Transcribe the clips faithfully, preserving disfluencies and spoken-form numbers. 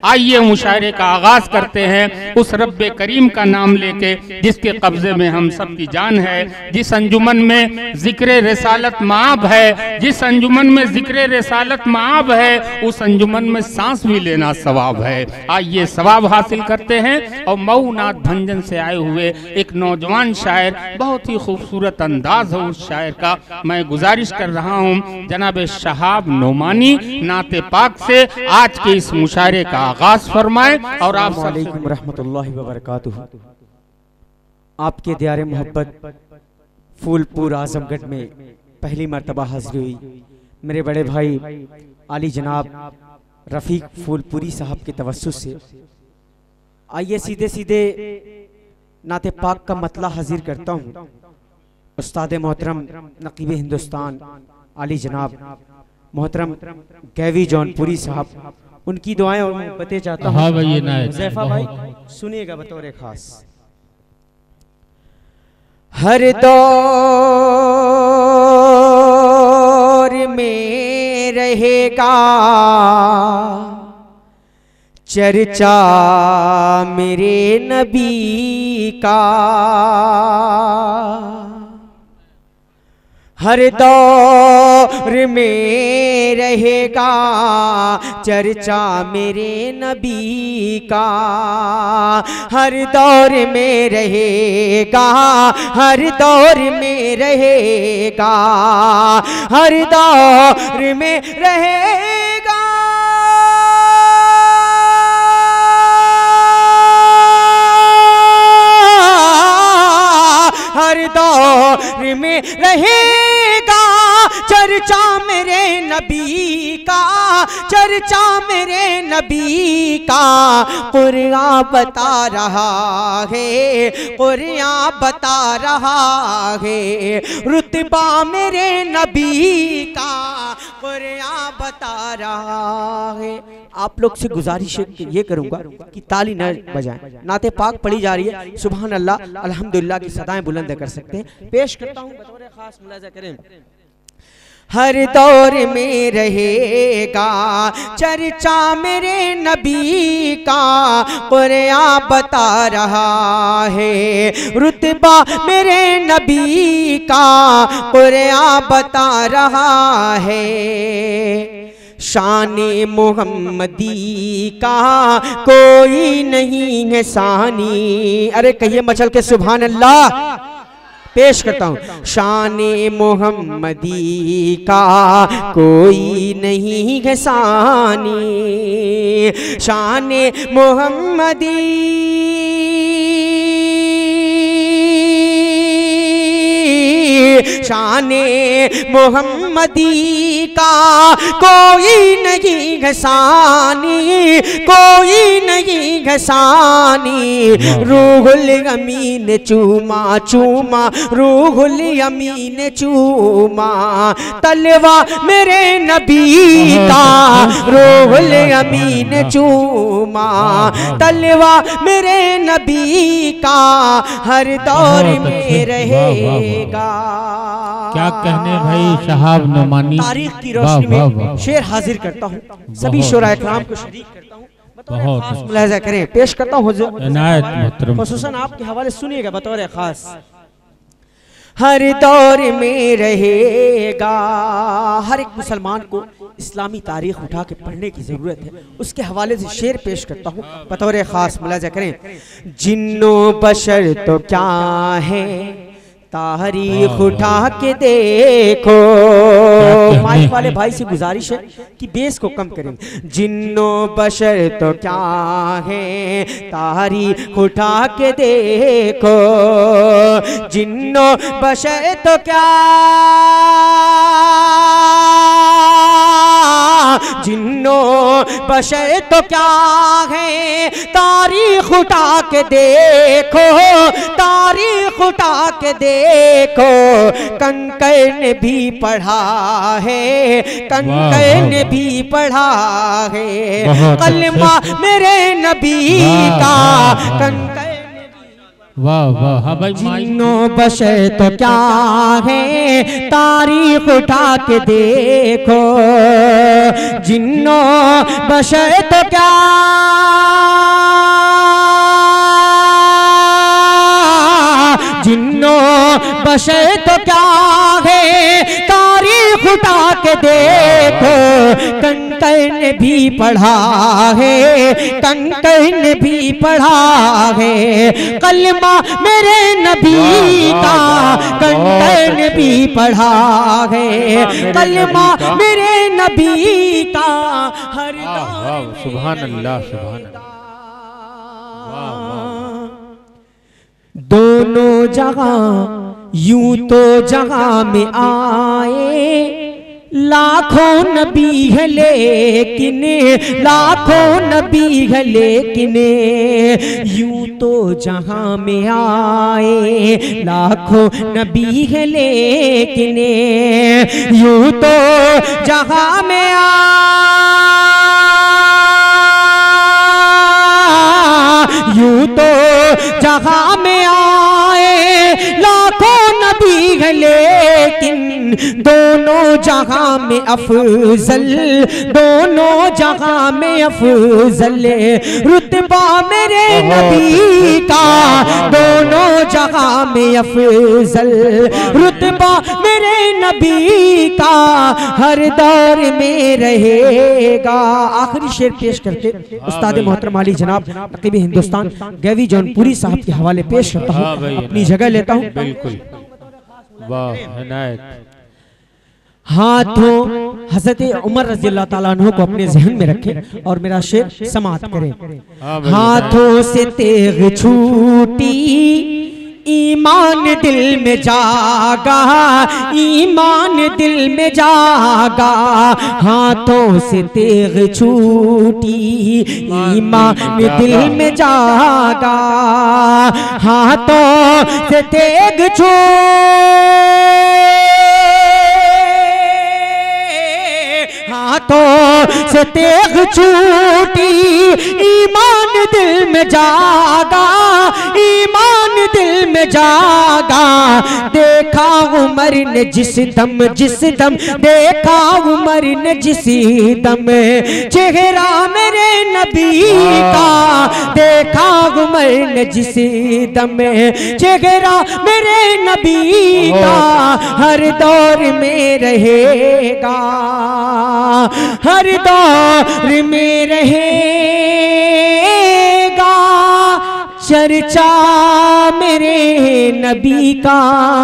आइए मुशायरे का आगाज करते हैं उस रब्बे करीम का नाम लेके जिसके कब्जे में हम सब की जान है, जिस अंजुमन में जिक्र रिसालत माब है, जिस अंजुमन में जिक्र रिसालत माब है, उस अंजुमन में सांस भी लेना सवाब है। आइए सवाब हासिल करते हैं। और मऊ नाथ भंजन से आए हुए एक नौजवान शायर, बहुत ही खूबसूरत अंदाज है उस शायर का। मैं गुजारिश कर रहा हूँ जनाब शहाब नोमानी नाते पाक से आज के इस मुशायरे का आगाज फरमाए। और आप वालेकुम रहमतुल्लाहि व बरकातुहू। आपके दियारे मोहब्बत फूलपुर आजमगढ़ में पहली मर्तबा हाजिर हुई मेरे बड़े भाई आली जनाब रफीक फूलपुरी साहब के तवस्सुस से। आइए सीधे सीधे नाते पाक का मतला हाजिर करता हूँ। उस्ताद मोहतरम नकीब हिंदुस्तान आली जनाब मोहतरम गैवी जौनपुरी साहब, उनकी दुआएं और मोहब्बतें चाहता हूँ। हाँ भाई, हुज़ैफा भाई सुनिएगा बतौर खास। हर दौर में रहेगा चर्चा मेरे नबी का, हर दौर में रहेगा चर्चा मेरे नबी का, हर दौर में रहेगा, हर दौर में रहेगा, हर दौर में रहेगा, हर दौर में रहेगा चर्चा मेरे नबी का, चर्चा मेरे नबी का। कुरान बता रहा है, कुरान बता रहा है रुतबा मेरे नबी का, कुरान बता रहा है। आप लोग से गुजारिश ये करूंगा कि ताली न बजाएं। नाते पाक पढ़ी जा रही है, सुभान अल्लाह अल्हम्दुलिल्लाह की सदाएं बुलंद कर सकते हैं। पेश करता हूं बतौर खास, मुलाजा करें। हर दौर में रहेगा चर्चा मेरे नबी का, कुरान बता रहा है रुतबा मेरे नबी का, कुरान बता रहा है शान-ए मोहम्मदी का कोई नहीं है सानी। अरे कहिए मचल के सुभान अल्लाह। पेश करता हूँ शान-ए मोहम्मदी का कोई नहीं है सानी, शान-ए मोहम्मदी शान-ए मोहम्मदी का कोई नहीं घसानी, कोई नहीं घसानी। रूहुल अमीन चूमा चूमा, रूहुल अमीन चूमा तलवा मेरे नबी का, रूहुल अमीन चूमा तलवा मेरे नबी का, हर दौर में रहेगा। क्या कहने भाई शहाब नोमानी। तारीख की रोशनी में शेर हाजिर करता हूँ, सभी शुरा इकराम को शरीक करता हूँ, बतौर खास मुलाहिजा करें। पेश करता हूँ खुसूसन आपके हवाले, सुनिएगा बतौर खास। हर दौर में रहेगा, हर एक मुसलमान को इस्लामी तारीख उठा के पढ़ने की ज़रूरत है। उसके हवाले से शेर पेश करता हूँ बतौर ख़ास, मुलाहिजा करें। जिन्नो बशर तो क्या है तारीख उठा के देखो। माइक वाले भाई से गुजारिश है कि बेस को कम करें। जिन्नो बशर तो क्या है तारीख उठा के देखो, जिन्नो बशर तो क्या, जिन्नो बशर तो क्या है तारीख उठा के देखो, तारीख उठा के देखो। कंकर ने भी पढ़ा है, कंकर ने भी पढ़ा है कलमा मेरे नबी का, कंकर ने भी वाह वाह। हाँ भाई, जिन्नो बशर तो क्या है तारीख उठा के देखो, जिन्नो बशर तो क्या, जिन्नो बशर तो क्या है तारीख उठा के देखो, कंकर ने भी पढ़ा है, कंकर ने भी पढ़ा है कलमा मेरे नबी का, कंकर ने भी पढ़ा है कलमा मेरे नबी का। हर सुभान अल्लाह सुभान अल्लाह। दोनों जगह यूं तो जगह में आए, लाखों नबी है लेकिन, लाखों नबी है लेकिन, यूं तो जहां में आए लाखों नबी है लेकिन, यूं तो जहां में आए, यूं तो जहां में आए लाखों नबी है लेकिन, दोनों जहां में अफजल, दोनों जहां में अफजल रुतबा मेरे नबी का, दोनों जहां में अफजल रुतबा मेरे नबी का, हर दौर में रहेगा। आखिरी शेर पेश करके उस्ताद मोहतरम अली जनाब नकीब हिंदुस्तान गैवी जौनपुरी साहब के हवाले पेश करता हूँ, अपनी जगह लेता हूँ। बिल्कुल वाह इनायत। हाथों हज़रत उमर रज़ी अल्लाह ताला अन्हु को अपने जहन में रखें और मेरा शेर समाअत करें। हाथों से तेग छूटी ईमान दिल में जागा, ईमान दिल में जागा, हाथों से तेग छूटी ईमान दिल में जागा, हाथों से तेग छू हाथों से तेग छूटी ईमान दिल में जागा, ईमान दिल में जागा, देखा उमर ने जिस दम, जिस दम देखा उमर ने जिस दम चेहरा मेरे नबी का, देखा उमर ने जिस दम चेहरा मेरे नबी का, हर दौर में रहेगा, हर दौर में रहेगा चर्चा मेरे नबी का,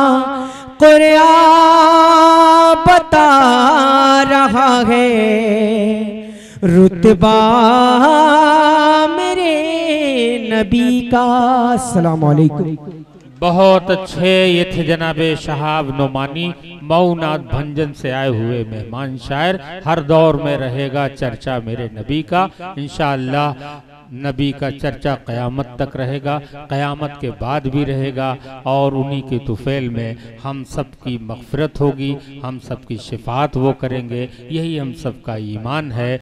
कुरान बता रहा है रुतबा मेरे नबी का। अस्सलाम वालेकुम। बहुत अच्छे ये थे जनाबे शहाब नोमानी मऊनाथ भंजन से आए हुए मेहमान शायर। हर दौर में रहेगा चर्चा मेरे नबी का, इंशाअल्लाह नबी का चर्चा क़यामत तक रहेगा, क़यामत के बाद भी रहेगा, और उन्हीं के तुफैल में हम सब की मग़फ़िरत होगी, हम सब की शिफ़ात वो करेंगे, यही हम सब का ईमान है।